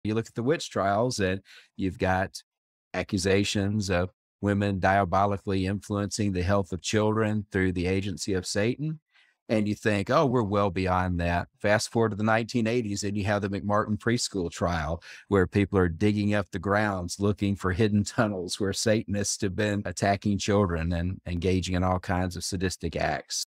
You look at the witch trials, and you've got accusations of women diabolically influencing the health of children through the agency of Satan. And you think, oh, we're well beyond that. Fast forward to the 1980s, and you have the McMartin preschool trial, where people are digging up the grounds looking for hidden tunnels where Satanists have been attacking children and engaging in all kinds of sadistic acts.